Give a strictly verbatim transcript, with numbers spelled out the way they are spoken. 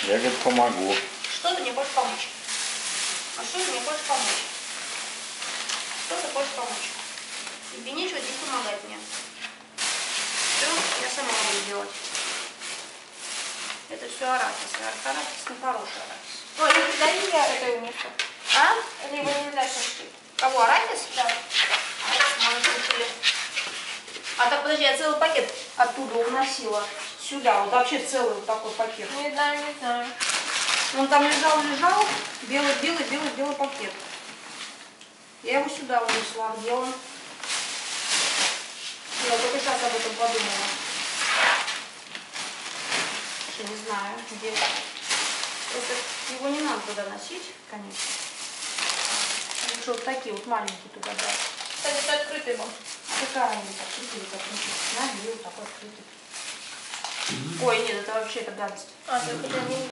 Я, говорит, помогу. Что ты мне хочешь помочь? А что ты мне хочешь помочь? Что ты хочешь помочь? Тебе нечего здесь помогать мне. Все, я сама буду делать. Это все арахис. Арахис не хороший арахис. Ой, ну дай мне это умеется. А? Либо не знаешь, что. Кого, арахис? Да. Арахис можно купили. А так, подожди, я целый пакет оттуда уносила сюда. Вот вообще целый вот такой пакет. Не знаю, не знаю. Он там лежал, лежал, белый, белый, белый, белый пакет. Я его сюда унесла. Где он? Я только сейчас об этом подумала. Что не знаю, где. Просто его не надо туда носить, конечно. Что вот такие вот маленькие туда брать. Кстати, это открытый был. А какая разница, открытый или закрытый? На, бери вот такой открытый. Ой, нет, это вообще это гадость. А, только я не